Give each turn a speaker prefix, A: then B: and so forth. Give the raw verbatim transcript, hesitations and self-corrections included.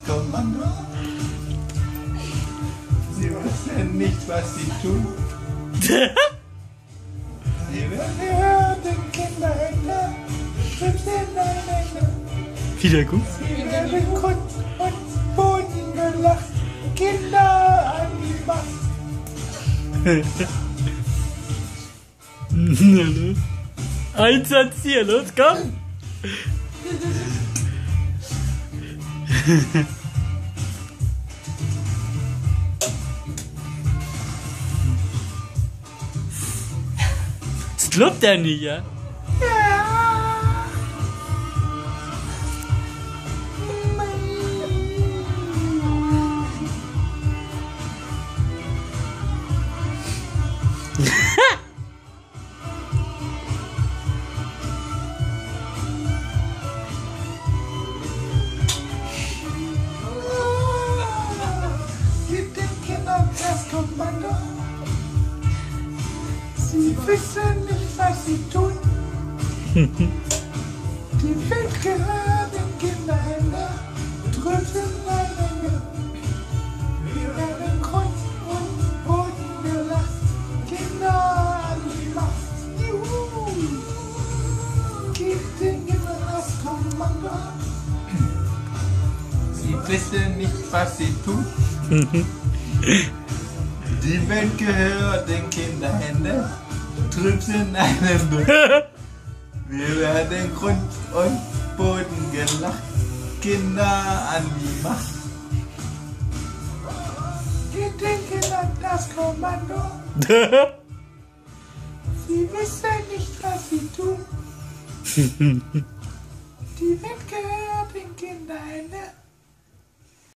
A: Kommando. Sie wissen nicht, was sie tun. Sie werden den Kinderhändler,
B: Wieder gut.
A: sie werden Grund und Boden gelacht, Kinder an die Macht.
B: Na los. Einsatz hier, los, komm. Das glaubt er nicht, ja?
A: Gib den Kindern das Kommando. Sie wissen nicht, was sie tun. Die Welt gehört den Kinderhändler, drüben eine Menge. Wir werden Grund und Boden gelacht, Kinder an die Macht. Juhu! Gib den Kindern das Kommando. Sie wissen nicht, was sie tun. Die Welt gehört den Kinderhänden, drüben einem Buch. Wir werden Grund und Boden gelacht, Kinder an die Macht. Gib den Kindern das Kommando. Sie wissen nicht, was sie tun. Die Welt gehört den Kinderhänden,